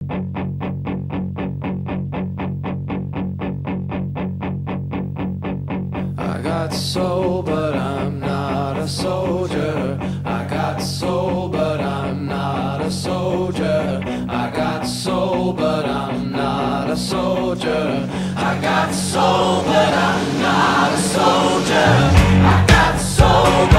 I got soul, but I'm not a soldier. I got soul, but I'm not a soldier. I got soul, but I'm not a soldier. I got soul, but I'm not a soldier. I got soul, but